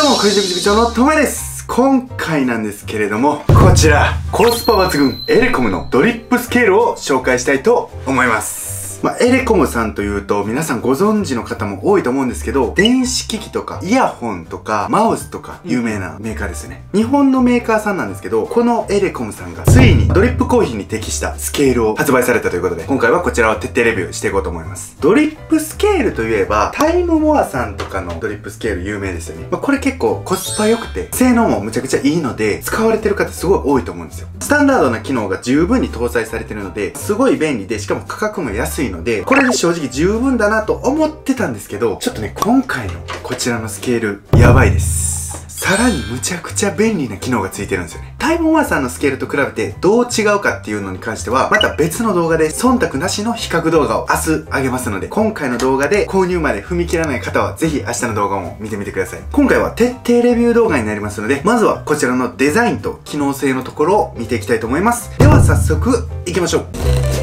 どうも、クイズ塾長のとめです。今回なんですけれども、こちら、コスパ抜群、エレコムのドリップスケールを紹介したいと思います。エレコムさんというと、皆さんご存知の方も多いと思うんですけど、電子機器とか、イヤホンとか、マウスとか、有名なメーカーですよね。日本のメーカーさんなんですけど、このエレコムさんが、ついにドリップコーヒーに適したスケールを発売されたということで、今回はこちらを徹底レビューしていこうと思います。ドリップスケールといえば、タイムモアさんとかのドリップスケール有名ですよね。これ結構コスパ良くて、性能もむちゃくちゃいいので、使われてる方すごい多いと思うんですよ。スタンダードな機能が十分に搭載されてるので、すごい便利で、しかも価格も安いので、これで正直十分だなと思ってたんですけど、ちょっとね、今回のこちらのスケール、やばいです。さらにむちゃくちゃ便利な機能がついてるんですよね。タイムモアさんのスケールと比べてどう違うかっていうのに関しては、また別の動画で忖度なしの比較動画を明日あげますので、今回の動画で購入まで踏み切らない方はぜひ明日の動画も見てみてください。今回は徹底レビュー動画になりますので、まずはこちらのデザインと機能性のところを見ていきたいと思います。では早速いきましょう。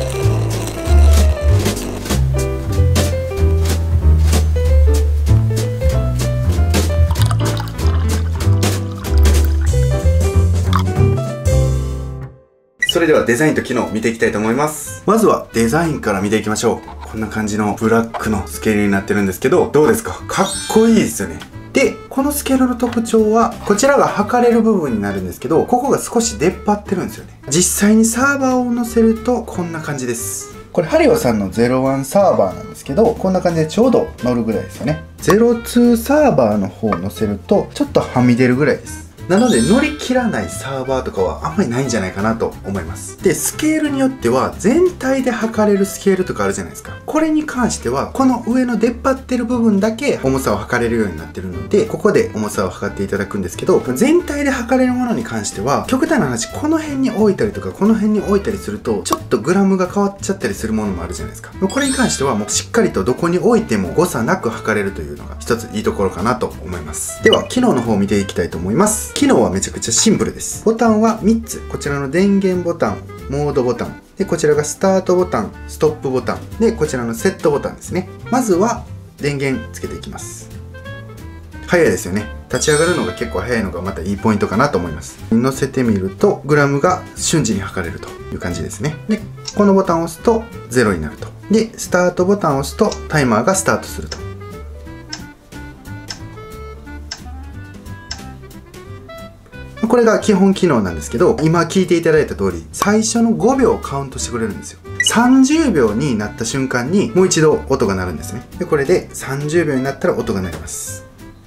それではデザインと機能を見ていきたいと思います。まずはデザインから見ていきましょう。こんな感じのブラックのスケールになってるんですけど、どうですか？かっこいいですよね。で、このスケールの特徴は、こちらが測れる部分になるんですけど、ここが少し出っ張ってるんですよね。実際にサーバーを載せると、こんな感じです。これ、ハリオさんの01サーバーなんですけど、こんな感じでちょうど乗るぐらいですよね。02サーバーの方を載せると、ちょっとはみ出るぐらいです。なので乗り切らないサーバーとかはあんまりないんじゃないかなと思います。で、スケールによっては全体で測れるスケールとかあるじゃないですか。これに関してはこの上の出っ張ってる部分だけ重さを測れるようになってるので、ここで重さを測っていただくんですけど、全体で測れるものに関しては極端な話、この辺に置いたりとかこの辺に置いたりするとちょっとグラムが変わっちゃったりするものもあるじゃないですか。これに関してはもうしっかりとどこに置いても誤差なく測れるというのが一ついいところかなと思います。では機能の方を見ていきたいと思います。機能はめちゃくちゃシンプルです。ボタンは3つ。こちらの電源ボタン、モードボタン。で、こちらがスタートボタン、ストップボタン。で、こちらのセットボタンですね。まずは電源つけていきます。早いですよね。立ち上がるのが結構早いのがまたいいポイントかなと思います。乗せてみると、グラムが瞬時に測れるという感じですね。で、このボタンを押すと0になると。で、スタートボタンを押すとタイマーがスタートすると。これが基本機能なんですけど、今聞いていただいた通り、最初の5秒カウントしてくれるんですよ。30秒になった瞬間にもう一度音が鳴るんですね。で、これで30秒になったら音が鳴ります。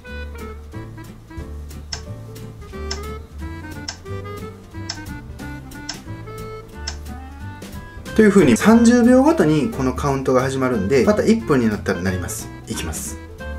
という風に30秒ごとにこのカウントが始まるんで、また1分になったら鳴ります。いきます。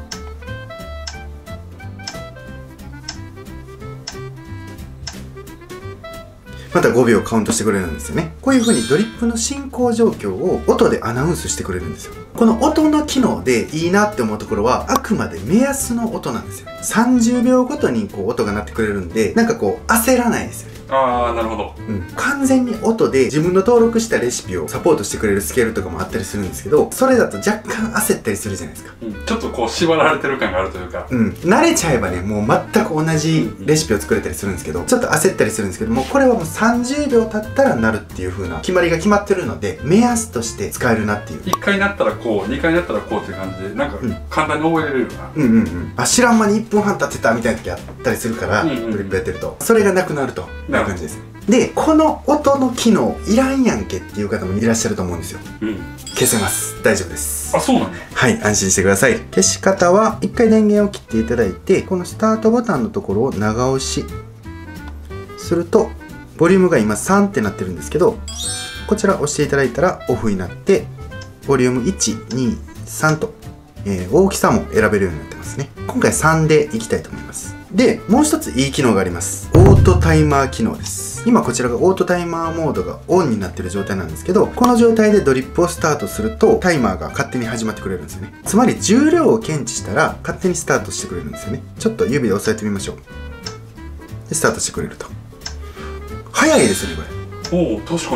また5秒カウントしてくれるんですよね。こういう風にドリップの進行状況を音でアナウンスしてくれるんですよ。この音の機能でいいなって思うところは、あくまで目安の音なんですよ。30秒ごとにこう音が鳴ってくれるんで、なんかこう焦らないですよね。 ああ、なるほど。 完全に音で自分の登録したレシピをサポートしてくれるスケールとかもあったりするんですけど、それだと若干焦ったりするじゃないですか。 ちょっとこう縛られてる感があるというか。 慣れちゃえばね、もう全く同じレシピを作れたりするんですけど、ちょっと焦ったりするんですけども、これはもう30秒経ったらなるっていう風な決まりが決まってるので、目安として使えるなっていう。 1回なったらこう、2回なったらこうっていう感じで、なんか簡単に覚えられるよな。 あ、知らん間に1分半経ってたみたいな時あったりするから、ドリップやってるとそれがなくなるという感じです。で、この音の機能いらんやんけっていう方もいらっしゃると思うんですよ。消せます。大丈夫です。 あ、そうなんだ。 はい、安心してください。消し方は一回電源を切っていただいて、このスタートボタンのところを長押しすると、ボリュームが今3ってなってるんですけど、こちら押していただいたらオフになって、ボリューム1、2、3と、大きさも選べるようになってますね。今回3でいきたいと思います。で、もう一ついい機能があります。オートタイマー機能です。今こちらがオートタイマーモードがオンになっている状態なんですけど、この状態でドリップをスタートするとタイマーが勝手に始まってくれるんですよね。つまり重量を検知したら勝手にスタートしてくれるんですよね。ちょっと指で押さえてみましょう。で、スタートしてくれると。早いですよね、これ。 おお、確かに。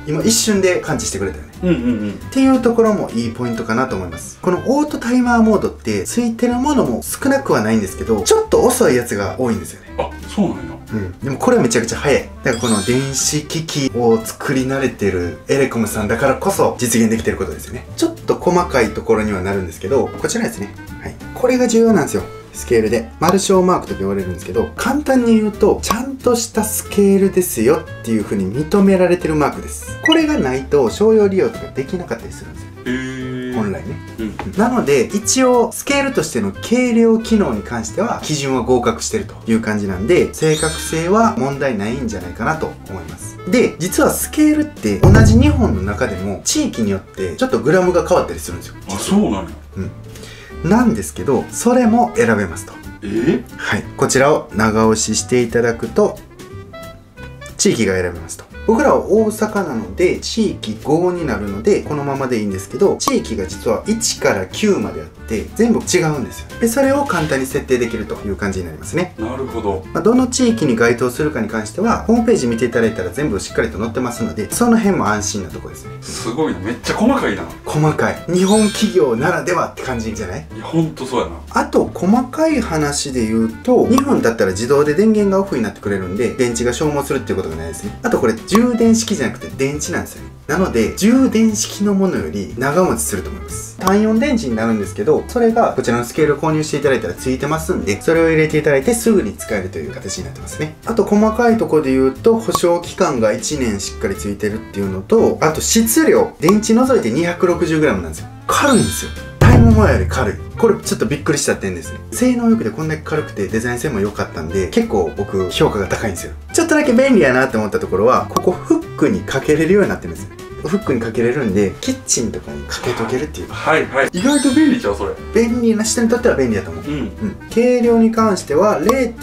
今一瞬で感知してくれたよね。 うんうんうん。 っていうところもいいポイントかなと思います。このオートタイマーモードってついてるものも少なくはないんですけど、ちょっと遅いやつが多いんですよね。 あ、そうなんや。 でもこれはめちゃくちゃ早い。だからこの電子機器を作り慣れてるエレコムさんだからこそ実現できてることですよね。ちょっと細かいところにはなるんですけど、こちらですね。はい。これが重要なんですよ。スケールで。マルショーマークとか言われるんですけど、簡単に言うと、ちゃんとしたスケールですよっていう風に認められてるマークです。これがないと商用利用とかできなかったりするんですよ。本来ね。なので、一応、スケールとしての計量機能に関しては、基準は合格してるという感じなんで、正確性は問題ないんじゃないかなと思います。で、実はスケールって同じ日本の中でも、地域によってちょっとグラムが変わったりするんですよ。 あ、そうなんや。 なんですけど、それも選べますと。はい。こちらを長押ししていただくと、地域が選べますと。僕らは大阪なので、地域5になるので、このままでいいんですけど、地域が実は1から9まであって、全部違うんですよ。で、それを簡単に設定できるという感じになりますね。 なるほど。 どの地域に該当するかに関しては、ホームページ見ていただいたら全部しっかりと載ってますので、その辺も安心なところですね。 すごいな。めっちゃ細かいな。 細かい。日本企業ならではって感じじゃない？ いや、ほんとそうやな。 あと、細かい話で言うと、日本だったら自動で電源がオフになってくれるんで、電池が消耗するっていうことがないですね。あとこれ、充電式じゃなくて電池なんですよね。なので、充電式のものより長持ちすると思います。単4電池になるんですけど、それがこちらのスケールを購入していただいたらついてますんで、それを入れていただいてすぐに使えるという形になってますね。あと、細かいところで言うと、保証期間が1年しっかりついてるっていうのと、あと質量、電池除いて 260g なんですよ。軽いんですよ。タイムモアより軽い。これちょっとびっくりした点ですね。性能良くてこんだけ軽くてデザイン性も良かったんで、結構僕評価が高いんですよ。ちょっとだけ便利やなって思ったところは、ここフックにかけれるようになってるんですよ。フックにかけれるんで、キッチンとかにかけとけるっていう。 はいはい。意外と便利ちゃう、それ。 便利な人にとっては便利だと思う。計量に関しては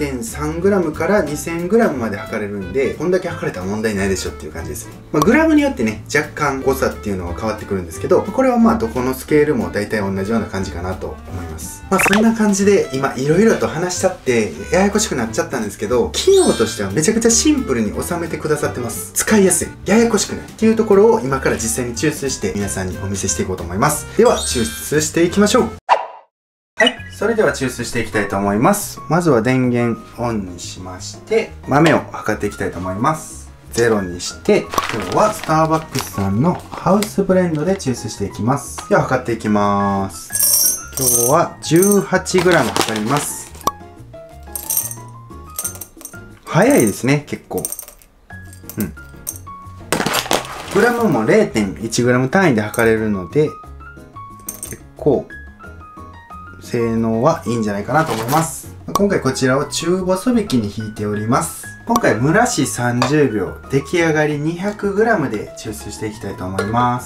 0.3g から 2000g まで測れるんで、こんだけ測れたら問題ないでしょっていう感じですね。グラムによってね、若干誤差っていうのは変わってくるんですけど、これはまあどこのスケールも大体同じような感じかなと思います。そんな感じで今いろいろと話しちゃってややこしくなっちゃったんですけど、機能としてはめちゃくちゃシンプルに収めてくださってます。使いやすい。ややこしくないっていうところを今から実際に抽出して皆さんにお見せしていこうと思います。では抽出していきましょう。はい。それでは抽出していきたいと思います。まずは電源オンにしまして、豆を測っていきたいと思います。0にして、今日はスターバックスさんのハウスブレンドで抽出していきます。では測っていきます。今日は 18g 測ります。早いですね、結構。グラムも 0.1g 単位で測れるので、結構、性能はいいんじゃないかなと思います。今回こちらを中細引きに引いております。今回蒸らし30秒、出来上がり 200g で抽出していきたいと思います。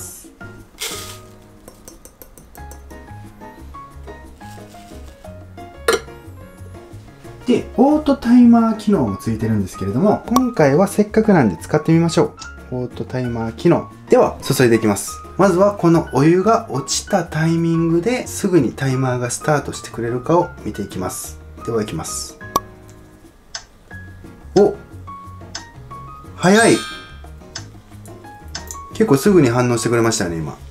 で、オートタイマー機能もついてるんですけれども、今回はせっかくなんで使ってみましょう。オートタイマー機能。では、注いでいきます。まずはこのお湯が落ちたタイミングですぐにタイマーがスタートしてくれるかを見ていきます。では、いきます。お、早い。結構すぐに反応してくれましたね、今。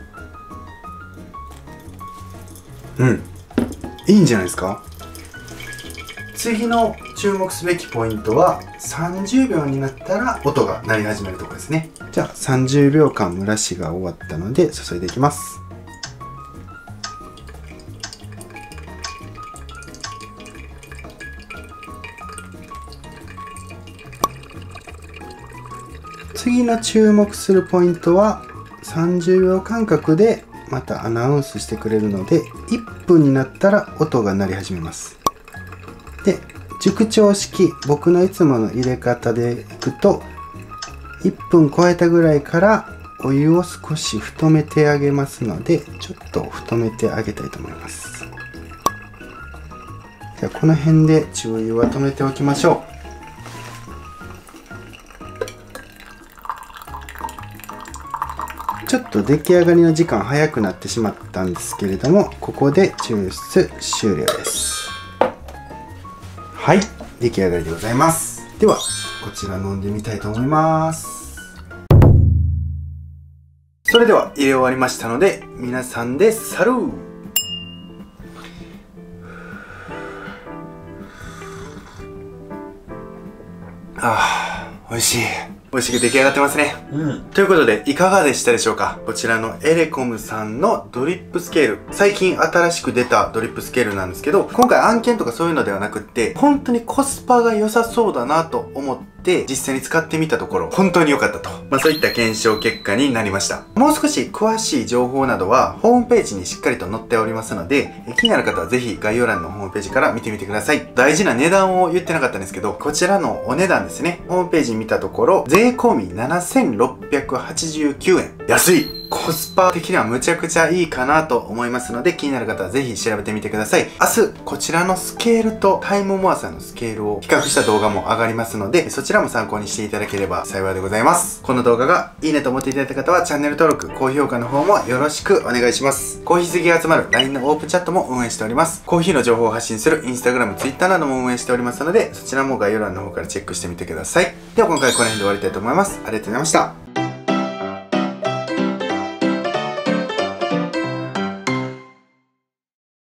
いいんじゃないですか。次の注目すべきポイントは30秒になったら音が鳴り始めるところですね。じゃあ30秒間蒸らしが終わったので注いでいきます。次の注目するポイントは30秒間隔でまたアナウンスしてくれるので1分になったら音が鳴り始めます。で、熟調式、僕のいつもの入れ方でいくと1分超えたぐらいからお湯を少し太めてあげますので、ちょっと太めてあげたいと思います。じゃあこの辺で中湯は止めておきましょう。ちょっと出来上がりの時間早くなってしまったんですけれども、ここで抽出終了です。はい、出来上がりでございます。では、こちら飲んでみたいと思います。 それでは入れ終わりましたので、皆さんでサルー。あー、美味しい。美味しく出来上がってますね。ということで、いかがでしたでしょうか？こちらのエレコムさんのドリップスケール。最近新しく出たドリップスケールなんですけど、今回案件とかそういうのではなくって、本当にコスパが良さそうだなと思って、実際に使ってみたところ、本当に良かったと。そういった検証結果になりました。もう少し詳しい情報などは、ホームページにしっかりと載っておりますので、気になる方はぜひ概要欄のホームページから見てみてください。大事な値段を言ってなかったんですけど、こちらのお値段ですね。ホームページ見たところ、税込み7689円。安い！コスパ的にはむちゃくちゃいいかなと思いますので、気になる方はぜひ調べてみてください。明日、こちらのスケールとタイムモアさんのスケールを比較した動画も上がりますので、そちらも参考にしていただければ幸いでございます。この動画がいいねと思っていただいた方はチャンネル登録、高評価の方もよろしくお願いします。コーヒー好きが集まる LINE のオープンチャットも運営しております。コーヒーの情報を発信する Instagram、Twitter なども運営しておりますので、そちらも概要欄の方からチェックしてみてください。では今回この辺で終わりたいと思います。ありがとうございました。